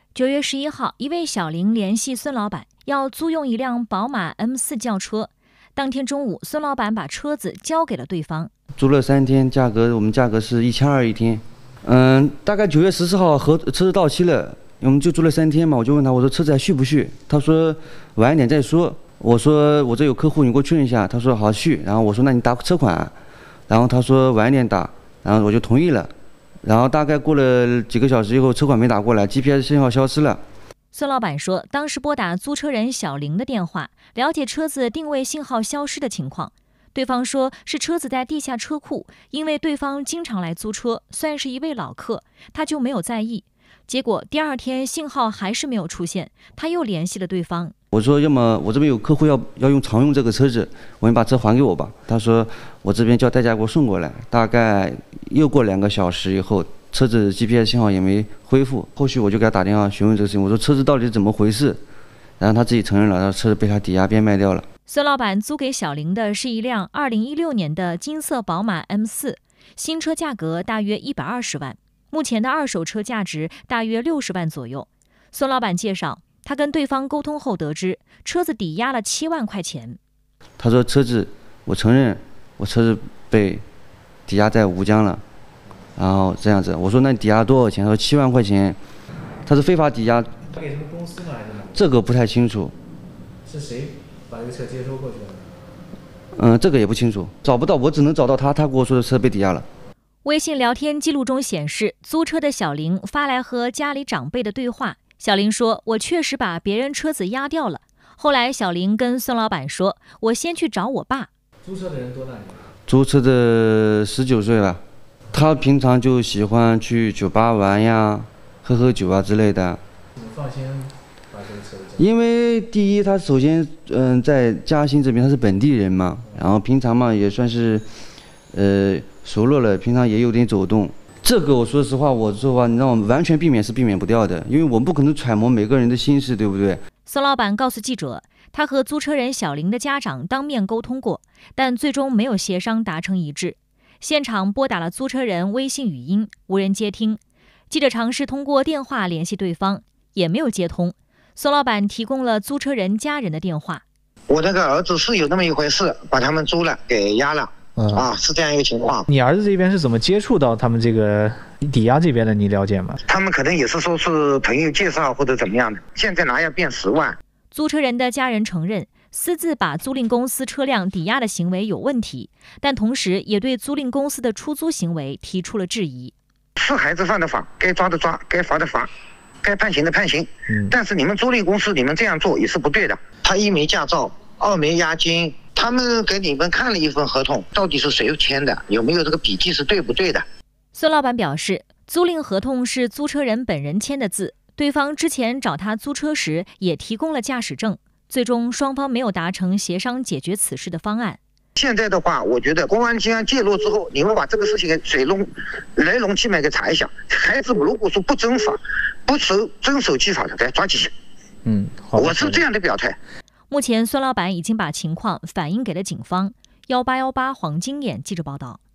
9月11号，一位小林联系孙老板要租用一辆宝马 M4 轿车。当天中午，孙老板把车子交给了对方。 租了3天，我们价格是1200一天。大概9月14号车子到期了，我们就租了3天嘛。我就问他，我说车子还续不续？他说晚一点再说。我说我这有客户，你给我确认一下。他说好续。然后我说那你打车款。然后他说晚一点打，然后我就同意了。然后大概过了几个小时以后，车款没打过来 ，GPS 信号消失了。 孙老板说，当时拨打租车人小林的电话，了解车子定位信号消失的情况。对方说是车子在地下车库，因为对方经常来租车，算是一位老客，他就没有在意。结果第2天信号还是没有出现，他又联系了对方。 我说要么我这边有客户要常用这个车子，你把车还给我吧。他说我这边叫代驾给我送过来。大概又过2个小时以后，车子 GPS 信号也没恢复。后续我就给他打电话询问这个事情，我说车子到底怎么回事？然后他自己承认了，车子被他抵押变卖掉了。 孙老板租给小林的是一辆2016年的金色宝马 M4， 新车价格大约120万，目前的二手车价值大约60万左右。孙老板介绍，他跟对方沟通后得知，车子抵押了7万块钱。 他说车子，我承认我车子被抵押在吴江了，然后这样子，我说那你抵押多少钱？他说7万块钱，他是非法抵押。 他给什么公司吗？还是哪？ 这个不太清楚。 是谁把这个车接收过去的？ 这个也不清楚，找不到，我只能找到他跟我说的车被抵押了。 微信聊天记录中显示，租车的小林发来和家里长辈的对话。小林说：“我确实把别人车子押掉了。”后来小林跟孙老板说：“我先去找我爸。” 租车的人多大年？ 租车的19岁了，他平常就喜欢去酒吧玩呀，喝酒啊之类的。 你放心把这个车子？ 因为第一，他首先在嘉兴这边他是本地人嘛，然后平常嘛也算是熟络了，平常也有点走动。这个我说实话，我说话你让我们完全避免是避免不掉的，因为我们不可能揣摩每个人的心事，对不对？ 孙老板告诉记者，他和租车人小林的家长当面沟通过，但最终没有协商达成一致。现场拨打了租车人微信语音，无人接听。记者尝试通过电话联系对方，也没有接通。孙老板提供了租车人家人的电话。 我那个儿子是有那么一回事，把他们租了给押了。是这样一个情况。 你儿子这边是怎么接触到他们这个抵押这边的？你了解吗？ 他们可能也是说是朋友介绍或者怎么样的，现在拿要变10万。 租车人的家人承认私自把租赁公司车辆抵押的行为有问题，但同时也对租赁公司的出租行为提出了质疑。 是孩子犯的法，该抓的抓，该罚的罚，该判刑的判刑。但是你们租赁公司你们这样做也是不对的。他1没驾照，2没押金。他们给你们看了一份合同，到底是谁签的？有没有这个笔记是对不对的？ 孙老板表示，租赁合同是租车人本人签的字，对方之前找他租车时也提供了驾驶证，最终双方没有达成协商解决此事的方案。 现在的话，我觉得公安机关介入之后，你们把这个事情给来龙去脉给查一下。孩子如果说不遵法、不遵守纪法的，该抓起。我是这样的表态。 目前，孙老板已经把情况反映给了警方。1818黄金眼记者报道。